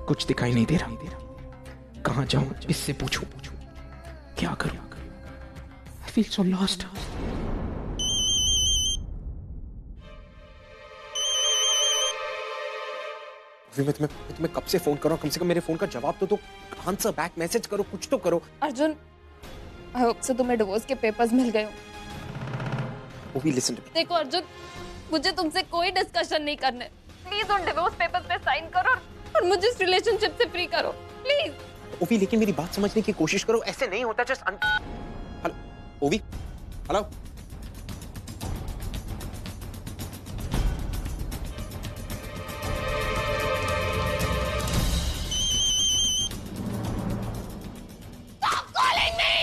कुछ दिखाई नहीं दे रहा। कहां जाऊं, किससे पूछूं, क्या करूं? I feel so lost. मैं तुम्हें कब से फोन कर रहा हूं, कम से कम मेरे फोन का जवाब तो दो। आंसर बैक, मैसेज करो, कुछ तो करो। अर्जुन, आई होप से तुम्हें डिवोर्स के पेपर्स मिल गए हो। वो भी लिसन टू मी। देखो अर्जुन, मुझे तुमसे कोई डिस्कशन नहीं करना है। प्लीज उन डिवोर्स पेपर्स पे साइन करो और मुझे इस रिलेशनशिप से फ्री करो प्लीज। ओवी, लेकिन मेरी बात समझने की कोशिश करो, ऐसे नहीं होता। Just hello Ovi, hello. Stop calling me!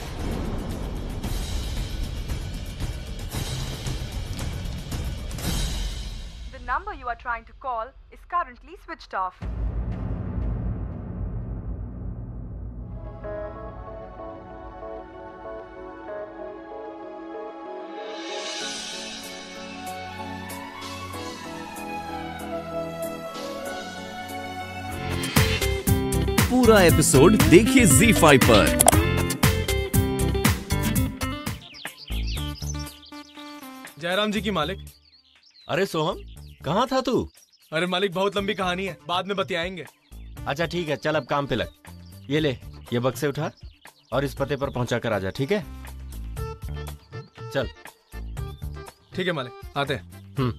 The number you are trying to call is currently switched off. पूरा एपिसोड देखिए ZEE5 पर। जयराम जी की मालिक। अरे सोहम, कहाँ था तू? अरे मालिक, बहुत लंबी कहानी है, बाद में बतियाएंगे। अच्छा ठीक है, चल अब काम पे लग। ये ले, ये बक्से उठा और इस पते पर पहुंचा कर आजा, ठीक है? चल। ठीक है मालिक, आते हैं।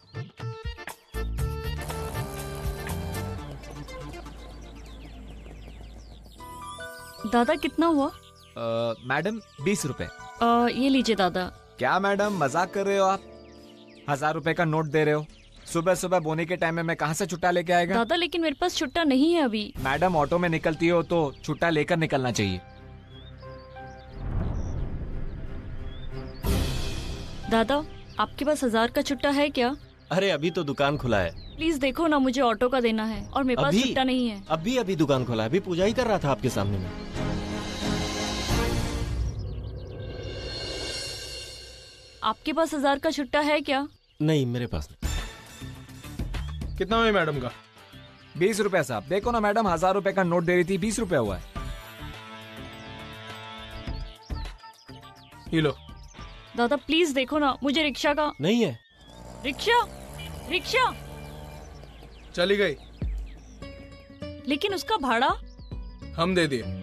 दादा कितना हुआ? मैडम 20 रुपए। ये लीजिए दादा। क्या मैडम, मजाक कर रहे हो आप? 1000 रुपए का नोट दे रहे हो? सुबह सुबह बोने के टाइम में मैं कहाँ से छुट्टा लेके आएगा? दादा लेकिन मेरे पास छुट्टा नहीं है अभी। मैडम, ऑटो में निकलती हो तो छुट्टा लेकर निकलना चाहिए। दादा, आपके पास 1000 का छुट्टा है क्या? अरे अभी तो दुकान खुला है। प्लीज देखो ना, मुझे ऑटो का देना है और मेरे पास छुट्टा नहीं है। अभी दुकान खुला है, अभी पूजा ही कर रहा था आपके सामने में। आपके पास 1000 का छुट्टा है क्या? नहीं, मेरे पास नहीं। कितना हुआ मैडम का? 20 रुपए साहब। देखो ना मैडम, 1000 रुपए का नोट दे रही थी, 20 रुपए हुआ है। ये लो। दादा प्लीज देखो ना, मुझे रिक्शा का नहीं है। रिक्शा चली गई। लेकिन उसका भाड़ा हम दे दिए।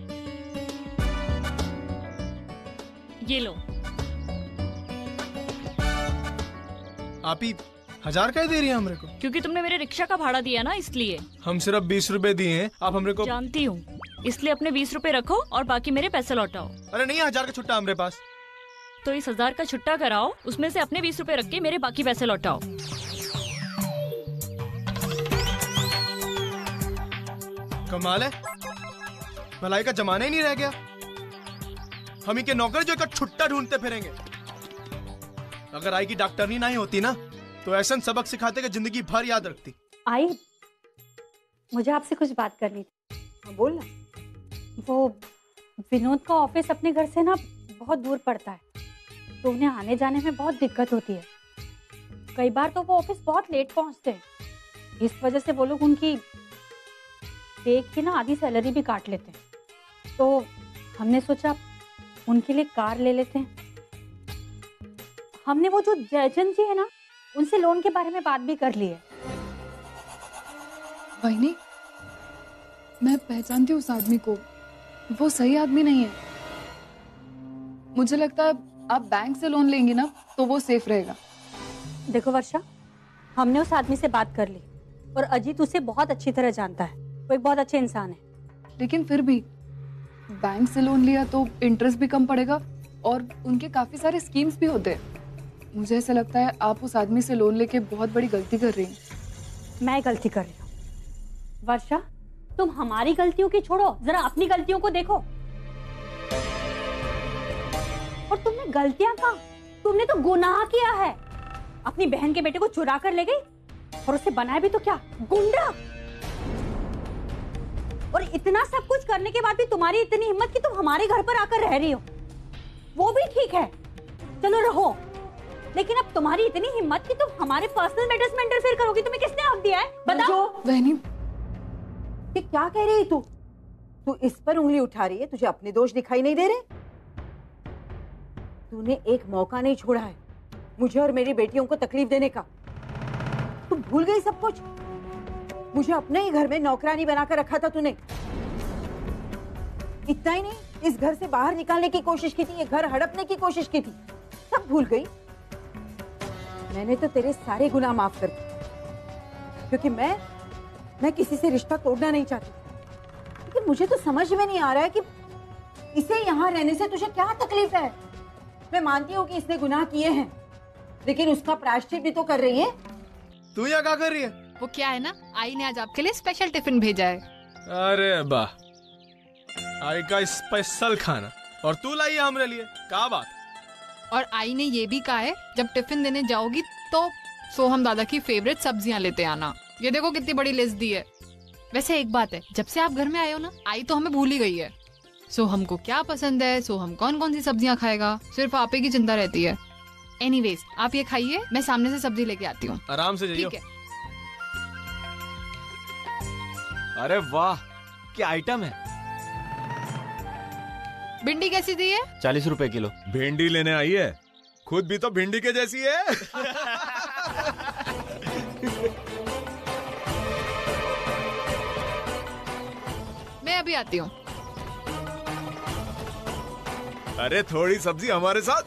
ये लो। आप ही 1000 का ही दे रही है हमरे को? क्योंकि तुमने मेरे रिक्शा का भाड़ा दिया ना, इसलिए। हम सिर्फ 20 रुपए दिए हैं, आप हमरे को। जानती हूँ, इसलिए अपने 20 रुपए रखो और बाकी मेरे पैसे लौटाओ। अरे नहीं, 1000 का छुट्टा हमरे पास। तो इस 1000 का छुट्टा कराओ, उसमें से अपने 20 रुपए रख के मेरे बाकी पैसे लौटाओ। कमाल है, भलाई का जमाना ही नहीं रह गया। हम ही के नौकर जो एक छुट्टा ढूंढते फिरेंगे। अगर आई की डॉक्टरनी नहीं होती ना, तो ऐसा सबक सिखाते कि जिंदगी भर याद रखती। आई, मुझे आपसे कुछ बात करनी थी। बोल ना। वो विनोद का ऑफिस अपने घर से ना बहुत दूर पड़ता है, तो उन्हें आने जाने में बहुत दिक्कत होती है। कई बार तो वो ऑफिस बहुत लेट पहुंचते हैं। इस वजह से वो लोग उनकी देख के ना आधी सैलरी भी काट लेते हैं। तो हमने सोचा उनके लिए कार ले लेते हैं। हमने वो जो जयचंद जी है ना, उनसे लोन के बारे में बात भी कर ली है। वहीनी, मैं पहचानती हूँ उस आदमी को, वो सही आदमी नहीं है। मुझे लगता है आप बैंक से लोन लेंगी ना तो वो सेफ रहेगा। देखो वर्षा, हमने उस आदमी से बात कर ली और अजीत उसे बहुत अच्छी तरह जानता है। वो एक बहुत अच्छे इंसान है। लेकिन फिर भी बैंक से लोन लिया तो इंटरेस्ट भी कम पड़ेगा और उनके काफी सारे स्कीम्स भी होते हैं। मुझे ऐसा लगता है आप उस आदमी से लोन लेके बहुत बड़ी गलती कर रही हैं। मैं गलती कर रही हूँ? वर्षा, तुम हमारी गलतियों की छोड़ो, जरा अपनी गलतियों को देखो। और तुमने गलतियां कहा, तुमने तो गुनाह किया है। अपनी बहन के बेटे को चुरा कर ले गई और उसे बनाया भी तो क्या, गुंडा। और इतना सब कुछ करने के बाद भी तुम्हारी इतनी हिम्मत कि तुम हमारे घर पर आकर रह रही हो। वो भी ठीक है, चलो रहो, लेकिन अब तुम्हारी इतनी हिम्मत कि तुम हमारे पर्सनल मैटर्स में इंटरफेयर करोगी, तुम्हें किसने हक दिया है बताओ? वहनी, कि क्या कह रही है तू? तू इस पर उंगली उठा रही है, तुझे अपने दोष दिखाई नहीं दे रहे? तूने एक मौका नहीं छोड़ा है मुझे और मेरी बेटियों को तकलीफ देने का। तू भूल गई सब कुछ। मुझे अपने ही घर में नौकरानी बनाकर रखा था तूने। इतना ही नहीं, इस घर से बाहर निकालने की कोशिश की थी, ये घर हड़पने की कोशिश की थी, सब भूल गई। मैंने तो तेरे सारे गुनाह माफ कर दिए क्योंकि मैं किसी से रिश्ता तोड़ना नहीं चाहती। लेकिन मुझे तो समझ में नहीं आ रहा है कि इसे यहाँ रहने से तुझे क्या तकलीफ है। मैं मानती हूँ कि इसने गुनाह किए हैं, लेकिन उसका प्रायश्चित भी तो कर रही है। तू यहाँ क्या कर रही है? वो क्या है ना, आई ने आज आपके लिए स्पेशल टिफिन भेजा है। अरे वाह, आई का स्पेशल खाना और तू लाई है हमरे लिए, क्या बात? और आई ने ये भी कहा है जब टिफिन देने जाओगी तो सोहम दादा की फेवरेट सब्जियां लेते आना। ये देखो कितनी बड़ी लिस्ट दी है। वैसे एक बात है, जब से आप घर में आए हो ना, आई तो हमें भूल ही गई है। सोहम को क्या पसंद है, सोहम कौन कौन सी सब्जियां खाएगा, सिर्फ आप ही की चिंता रहती है। एनीवेज, आप ये खाइए, मैं सामने से सब्जी लेके आती हूँ। आराम से जाइए। ठीक है। अरे वाह, क्या आइटम है। भिंडी कैसी दी है? 40 रुपए किलो। भिंडी लेने आई है, खुद भी तो भिंडी के जैसी है। मैं अभी आती हूँ। अरे थोड़ी सब्जी हमारे साथ।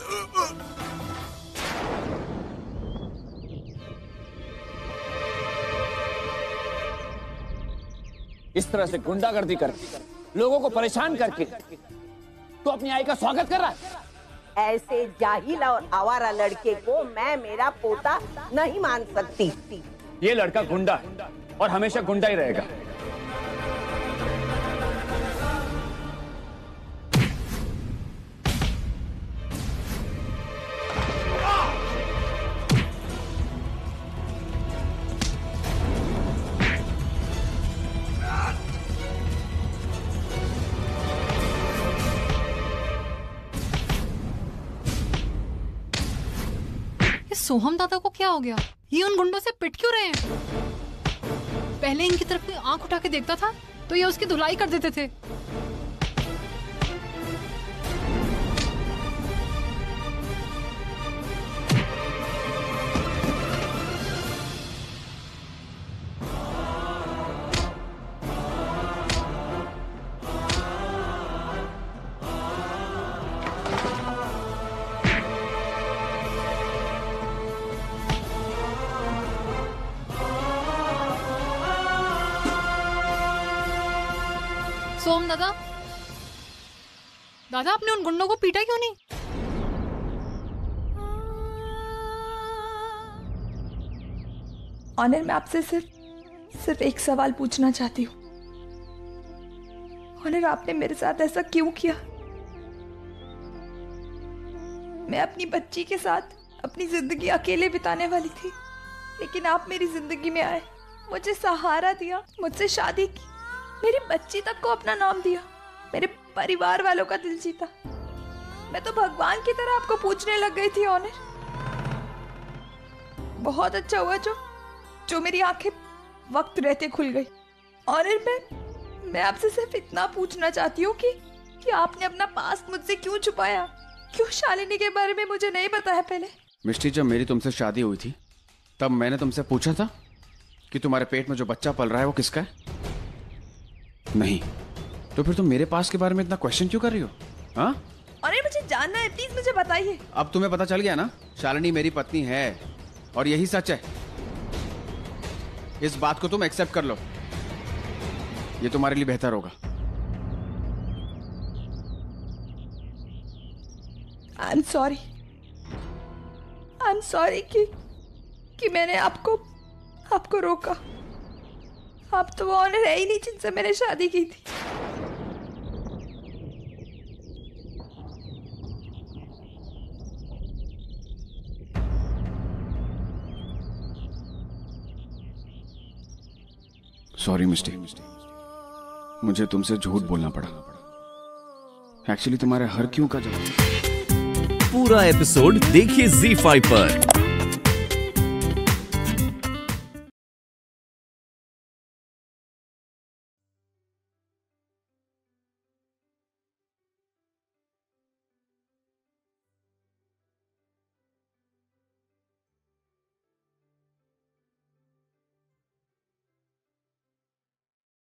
इस तरह से गुंडागर्दी करके, लोगों को परेशान करके तो अपनी आई का स्वागत कर रहा है। ऐसे जाहिल और आवारा लड़के को मैं मेरा पोता नहीं मान सकती। ये लड़का गुंडा है और हमेशा गुंडा ही रहेगा। सोहम दादा को क्या हो गया? ये उन गुंडों से पिट क्यों रहे हैं? पहले इनकी तरफ कोई आंख उठा के देखता था तो ये उसकी धुलाई कर देते थे। सोहम दादा, दादा आपने उन गुंडों को पीटा क्यों नहीं? ऑनर, मैं आपसे सिर्फ एक सवाल पूछना चाहती हूँ। ऑनर, आपने मेरे साथ ऐसा क्यों किया? मैं अपनी बच्ची के साथ अपनी जिंदगी अकेले बिताने वाली थी, लेकिन आप मेरी जिंदगी में आए, मुझे सहारा दिया, मुझसे शादी की, मेरी बच्ची तक को अपना नाम दिया, मेरे परिवार वालों का दिल जीता। मैं तो भगवान की तरह आपको पूछने लग गई थी ऑनर। बहुत अच्छा हुआ जो मेरी आंखें वक्त रहते खुल गई। ऑनर, मैं आपसे सिर्फ इतना पूछना चाहती हूँ कि आपने अपना पास्ट मुझसे क्यों छुपाया? क्यों शालिनी के बारे में मुझे नहीं पता है पहले? मिष्टी, जब मेरी तुमसे शादी हुई थी तब मैंने तुमसे पूछा था कि तुम्हारे पेट में जो बच्चा पल रहा है वो किसका है? नहीं, तो फिर तुम मेरे पास के बारे में इतना क्वेश्चन क्यों कर रही हो? हाँ? अरे मुझे जानना है, प्लीज मुझे बताइए। अब तुम्हें पता चल गया ना, शालिनी मेरी पत्नी है और यही सच है। इस बात को तुम एक्सेप्ट कर लो, ये तुम्हारे लिए बेहतर होगा। आई एम सॉरी कि मैंने आपको रोका। आप तो वो ऑनर है ही नहीं जिनसे मैंने शादी की थी। सॉरी मिस्टी, मुझे तुमसे झूठ बोलना पड़ा। एक्चुअली तुम्हारे हर क्यों का जवाब। पूरा एपिसोड देखिए ZEE5 पर।